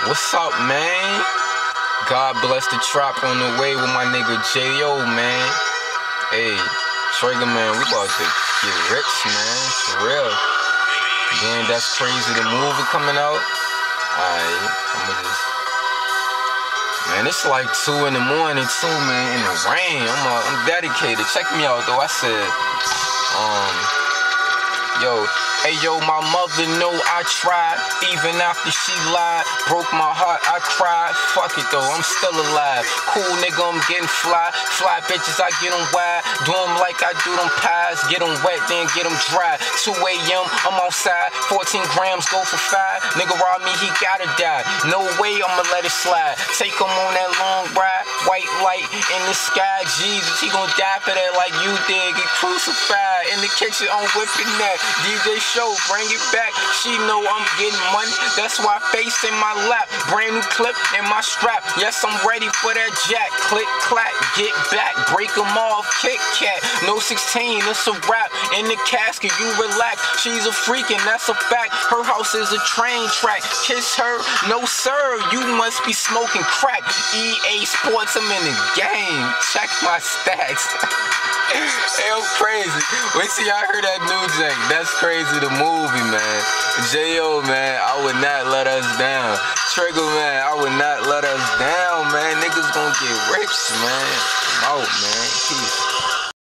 What's up, man? God bless the trap on the way with my nigga J.O., man. Hey, Trigger, man, we about to get rich, man, for real. Then that's crazy, the movie coming out. Alright, I'ma just... Man, it's like 2 in the morning, too, man, in the rain. I'm dedicated. Check me out, though. I said, yo, my mother know I tried, even after she lied, broke my heart, I cried, fuck it though, I'm still alive, cool nigga, I'm getting fly bitches, I get them wide, do them like I do them pies, get them wet, then get them dry, 2 a.m., I'm outside, 14 grams, go for 5, nigga rob me, he gotta die, no way I'ma let it slide, take him on that long ride, white light in the sky, Jesus, he gon' die for that like you did, get crucified, in the kitchen, I'm whipping that, DJ Show, bring it back, she know I'm getting money, that's why face in my lap, brand new clip in my strap, yes I'm ready for that jack, click, clack, get back, break them off, Kit Kat, no 16, it's a rap, in the casket, you relax, she's a freak and that's a fact, her house is a train track, kiss her, no sir, you must be smoking crack, EA Sports, I'm in the game, check my stats. Hey, I'm crazy. Wait till y'all hear that new jank. That's crazy, the movie, man. J.O., man, I would not let us down. Trigger, man, I would not let us down, man. Niggas gonna get rich, man. I'm out, man. Peace.